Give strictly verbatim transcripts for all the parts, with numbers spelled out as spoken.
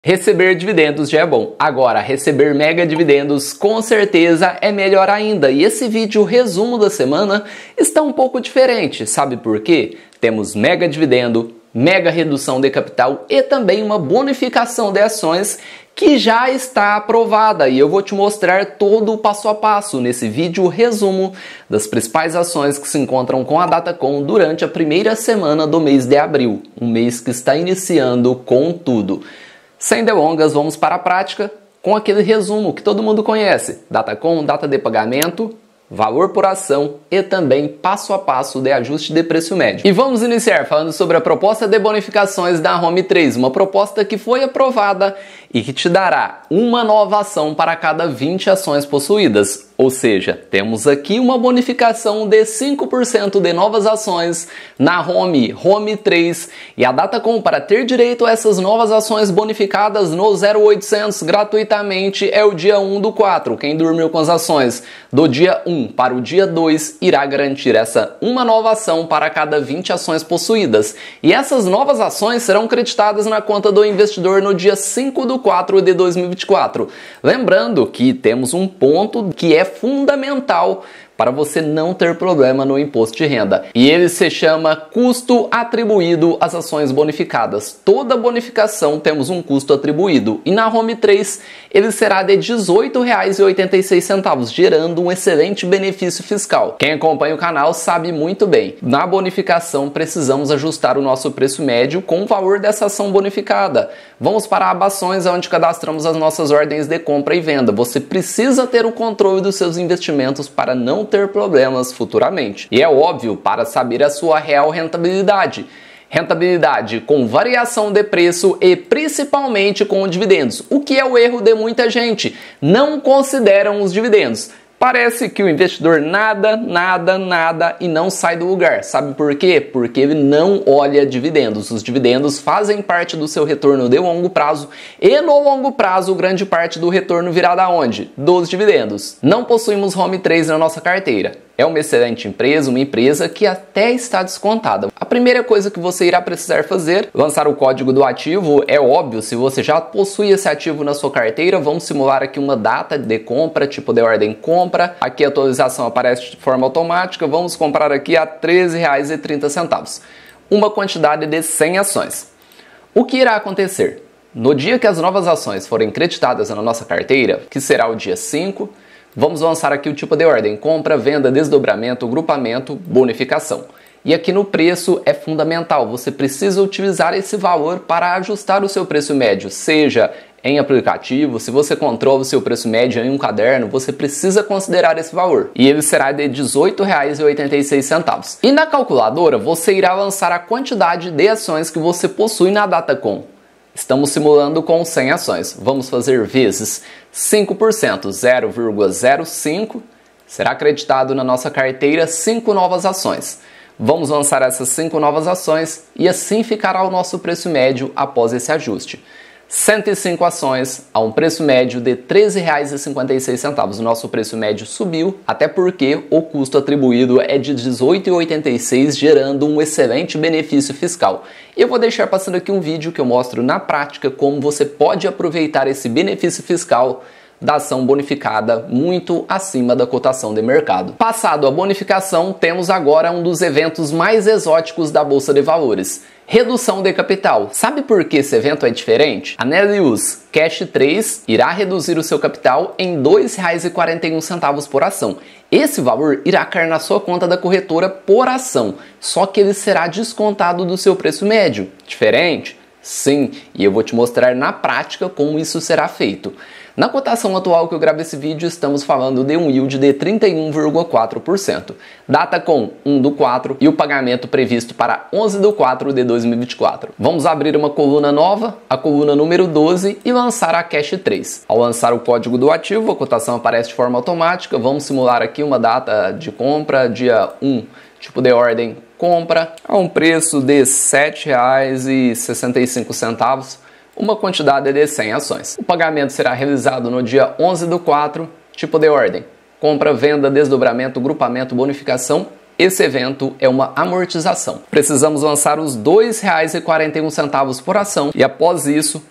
Receber dividendos já é bom, agora receber mega dividendos com certeza é melhor ainda, e esse vídeo resumo da semana está um pouco diferente, sabe por quê? Temos mega dividendo, mega redução de capital e também uma bonificação de ações que já está aprovada, e eu vou te mostrar todo o passo a passo nesse vídeo resumo das principais ações que se encontram com a Datacom durante a primeira semana do mês de abril, um mês que está iniciando com tudo. Sem delongas, vamos para a prática com aquele resumo que todo mundo conhece: Datacom, data de pagamento, valor por ação e também passo a passo de ajuste de preço médio. E vamos iniciar falando sobre a proposta de bonificações da Home três, uma proposta que foi aprovada e que te dará uma nova ação para cada vinte ações possuídas. Ou seja, temos aqui uma bonificação de cinco por cento de novas ações na Home, Home três, e a Datacom, para ter direito a essas novas ações bonificadas no zero oitocentos gratuitamente, é o dia um do quatro. Quem dormiu com as ações do dia um para o dia dois irá garantir essa uma nova ação para cada vinte ações possuídas. E essas novas ações serão creditadas na conta do investidor no dia cinco do quatro de dois mil e vinte e quatro. Lembrando que temos um ponto que é fundamental para você não ter problema no imposto de renda, e ele se chama custo atribuído às ações bonificadas. Toda bonificação temos um custo atribuído, e na Home três ele será de dezoito reais e oitenta e seis centavos, gerando um excelente benefício fiscal. Quem acompanha o canal sabe muito bem, na bonificação precisamos ajustar o nosso preço médio com o valor dessa ação bonificada. Vamos para a Abações, onde cadastramos as nossas ordens de compra e venda. Você precisa ter o controle dos seus investimentos para não ter problemas futuramente. E é óbvio, para saber a sua real rentabilidade. Rentabilidade com variação de preço e principalmente com dividendos. O que é o erro de muita gente? Não consideram os dividendos. Parece que o investidor nada, nada, nada e não sai do lugar. Sabe por quê? Porque ele não olha dividendos. Os dividendos fazem parte do seu retorno de longo prazo, e no longo prazo grande parte do retorno virá da onde? Dos dividendos. Não possuímos Home três na nossa carteira. É uma excelente empresa, uma empresa que até está descontada. A primeira coisa que você irá precisar fazer, lançar o código do ativo. É óbvio, se você já possui esse ativo na sua carteira, vamos simular aqui uma data de compra, tipo de ordem compra. Aqui a atualização aparece de forma automática. Vamos comprar aqui a treze reais e trinta centavos. Uma quantidade de cem ações. O que irá acontecer? No dia que as novas ações forem creditadas na nossa carteira, que será o dia cinco, vamos lançar aqui o tipo de ordem: compra, venda, desdobramento, grupamento, bonificação. E aqui no preço é fundamental, você precisa utilizar esse valor para ajustar o seu preço médio, seja em aplicativo, se você controla o seu preço médio em um caderno, você precisa considerar esse valor. E ele será de dezoito reais e oitenta e seis centavos. E na calculadora você irá lançar a quantidade de ações que você possui na Datacom. Estamos simulando com cem ações. Vamos fazer vezes cinco por cento, zero vírgula zero cinco. Será acreditado na nossa carteira cinco novas ações. Vamos lançar essas cinco novas ações e assim ficará o nosso preço médio após esse ajuste. cento e cinco ações a um preço médio de treze reais e cinquenta e seis centavos. O nosso preço médio subiu, até porque o custo atribuído é de dezoito reais e oitenta e seis centavos, gerando um excelente benefício fiscal. E eu vou deixar passando aqui um vídeo que eu mostro na prática como você pode aproveitar esse benefício fiscal da ação bonificada muito acima da cotação de mercado. Passado a bonificação, temos agora um dos eventos mais exóticos da Bolsa de Valores: redução de capital. Sabe por que esse evento é diferente? A Nelius Cash três irá reduzir o seu capital em dois reais e quarenta e um centavos por ação. Esse valor irá cair na sua conta da corretora por ação, só que ele será descontado do seu preço médio. Diferente? Sim, e eu vou te mostrar na prática como isso será feito. Na cotação atual que eu gravo esse vídeo, estamos falando de um yield de trinta e um vírgula quatro por cento. Datacom um do quatro e o pagamento previsto para onze do quatro de dois mil e vinte e quatro. Vamos abrir uma coluna nova, a coluna número doze, e lançar a Cash três. Ao lançar o código do ativo, a cotação aparece de forma automática. Vamos simular aqui uma data de compra, dia um, tipo de ordem compra, a um preço de sete reais e sessenta e cinco centavos. Uma quantidade de cem ações. O pagamento será realizado no dia onze do quatro, tipo de ordem: compra, venda, desdobramento, grupamento, bonificação. Esse evento é uma amortização. Precisamos lançar os dois reais e quarenta e um centavos por ação e após isso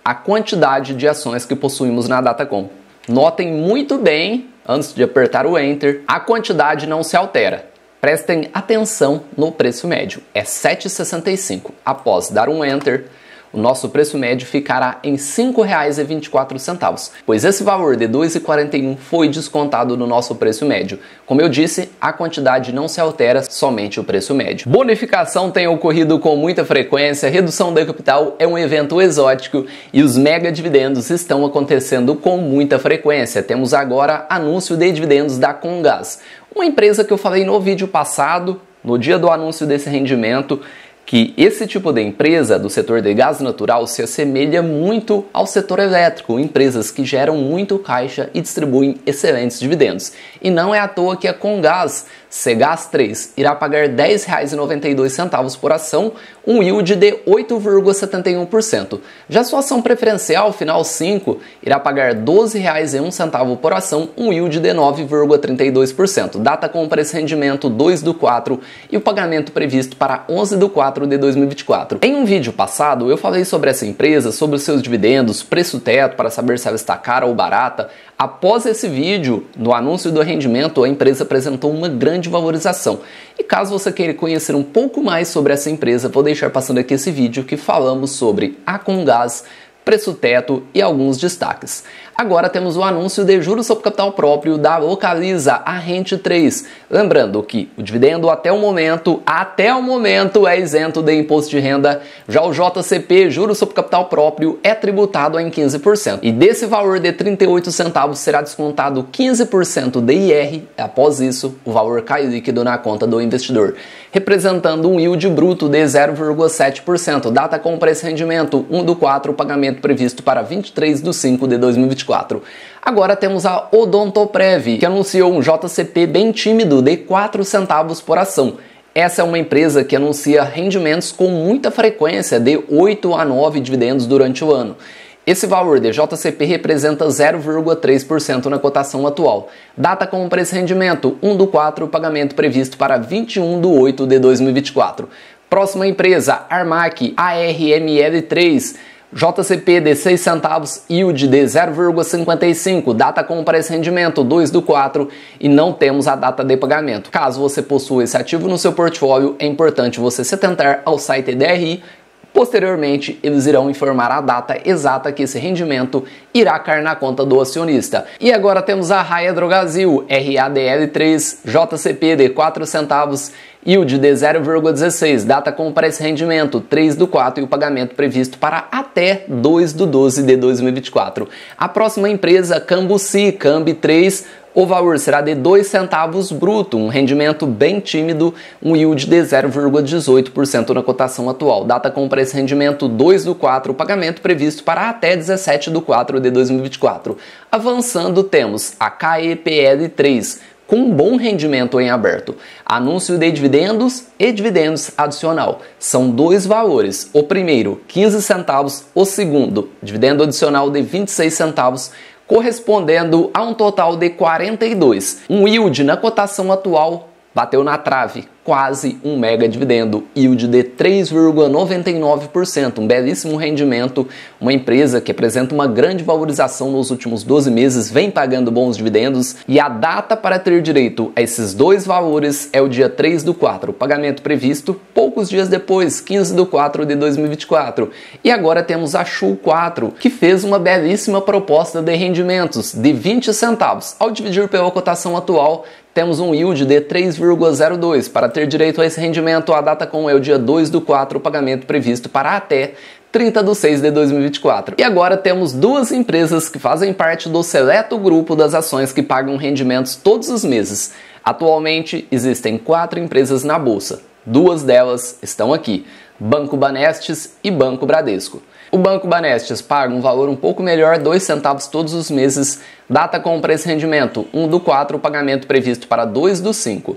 a quantidade de ações que possuímos na Datacom. Notem muito bem, antes de apertar o Enter, a quantidade não se altera. Prestem atenção no preço médio, é sete reais e sessenta e cinco centavos. Após dar um Enter, o nosso preço médio ficará em cinco reais e vinte e quatro centavos, pois esse valor de dois reais e quarenta e um centavos foi descontado no nosso preço médio. Como eu disse, a quantidade não se altera, somente o preço médio. Bonificação tem ocorrido com muita frequência, redução da capital é um evento exótico e os mega dividendos estão acontecendo com muita frequência. Temos agora anúncio de dividendos da Comgás, uma empresa que eu falei no vídeo passado, no dia do anúncio desse rendimento, que esse tipo de empresa do setor de gás natural se assemelha muito ao setor elétrico, empresas que geram muito caixa e distribuem excelentes dividendos. E não é à toa que a Comgás, Cegás três, irá pagar dez reais e noventa e dois centavos por ação, um yield de oito vírgula setenta e um por cento. Já sua ação preferencial, Final cinco, irá pagar doze reais e um centavo por ação, um yield de nove vírgula trinta e dois por cento. Data com preço rendimento dois do quatro e o pagamento previsto para onze do quatro de dois mil e vinte e quatro. Em um vídeo passado eu falei sobre essa empresa, sobre os seus dividendos, preço teto para saber se ela está cara ou barata. Após esse vídeo, no anúncio do rendimento, a empresa apresentou uma grande valorização. E caso você queira conhecer um pouco mais sobre essa empresa, vou deixar passando aqui esse vídeo que falamos sobre a Comgás, preço teto e alguns destaques. Agora temos o anúncio de juros sobre capital próprio da Localiza, a Rente três. Lembrando que o dividendo até o momento, até o momento é isento de imposto de renda. Já o J C P, juros sobre capital próprio, é tributado em quinze por cento. E desse valor de trinta e oito centavos será descontado quinze por cento de I R. Após isso, o valor cai líquido na conta do investidor, representando um yield bruto de zero vírgula sete por cento. Data com preço rendimento um do quatro, pagamento previsto para vinte e três do cinco de dois mil e vinte e quatro. Agora temos a Odontoprev, que anunciou um J C P bem tímido de quatro centavos por ação. Essa é uma empresa que anuncia rendimentos com muita frequência de oito a nove dividendos durante o ano. Esse valor de J C P representa zero vírgula três por cento na cotação atual. Data com preço rendimento um do quatro, pagamento previsto para vinte e um do oito de dois mil e vinte e quatro. Próxima empresa, Armac, A R M L três. J C P de seis centavos, yield de zero vírgula cinquenta e cinco, data com preço rendimento dois do quatro e não temos a data de pagamento. Caso você possua esse ativo no seu portfólio, é importante você se atentar ao site D R I. Posteriormente, eles irão informar a data exata que esse rendimento irá cair na conta do acionista. E agora temos a Raia Drogasil, R A D L três, J C P de quatro centavos, yield de zero vírgula dezesseis, data com preço rendimento três do quatro e o pagamento previsto para até dois do doze de dois mil e vinte e quatro. A próxima empresa, Cambuci, Cambi três, o valor será de dois centavos bruto, um rendimento bem tímido, um yield de zero vírgula dezoito por cento na cotação atual. Data com preço rendimento dois do quatro, pagamento previsto para até dezessete do quatro de dois mil e vinte e quatro. Avançando, temos a K E P L três, com um bom rendimento em aberto. Anúncio de dividendos e dividendos adicional. São dois valores. O primeiro, quinze centavos. O segundo, dividendo adicional de vinte e seis centavos, correspondendo a um total de quarenta e dois. Um yield na cotação atual bateu na trave, quase um mega dividendo, yield de três vírgula noventa e nove por cento, um belíssimo rendimento, uma empresa que apresenta uma grande valorização nos últimos doze meses, vem pagando bons dividendos e a data para ter direito a esses dois valores é o dia três do quatro, o pagamento previsto poucos dias depois, quinze do quatro de dois mil e vinte e quatro. E agora temos a Chu quatro, que fez uma belíssima proposta de rendimentos de vinte centavos. Ao dividir pela cotação atual, temos um yield de três vírgula zero dois. Para ter direito a esse rendimento, a data com é o dia dois do quatro, o pagamento previsto para até trinta de seis de dois mil e vinte e quatro. E agora temos duas empresas que fazem parte do seleto grupo das ações que pagam rendimentos todos os meses. Atualmente existem quatro empresas na bolsa. Duas delas estão aqui, Banco Banestes e Banco Bradesco. O Banco Banestes paga um valor um pouco melhor, dois centavos todos os meses, data com preço rendimento um do quatro, pagamento previsto para dois do cinco.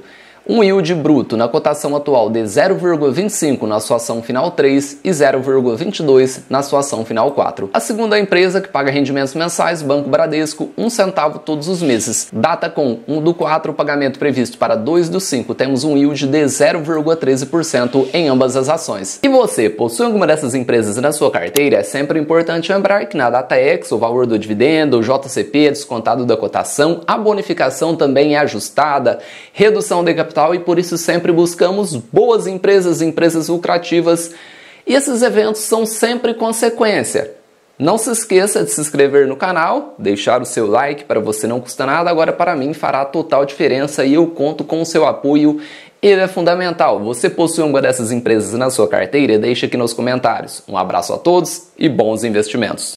Um yield bruto na cotação atual de zero vírgula vinte e cinco na sua ação final três e zero vírgula vinte e dois na sua ação final quatro. A segunda empresa que paga rendimentos mensais, Banco Bradesco, um centavo todos os meses. Data com um do quatro, pagamento previsto para dois do cinco, temos um yield de zero vírgula treze por cento em ambas as ações. E você possui alguma dessas empresas na sua carteira? É sempre importante lembrar que na data X, o valor do dividendo, o J C P é descontado da cotação, a bonificação também é ajustada, redução de capital, e por isso sempre buscamos boas empresas, empresas lucrativas, e esses eventos são sempre consequência. Não se esqueça de se inscrever no canal, deixar o seu like, para você não custa nada, agora para mim fará total diferença e eu conto com o seu apoio, ele é fundamental. Você possui uma dessas empresas na sua carteira? Deixe aqui nos comentários. Um abraço a todos e bons investimentos!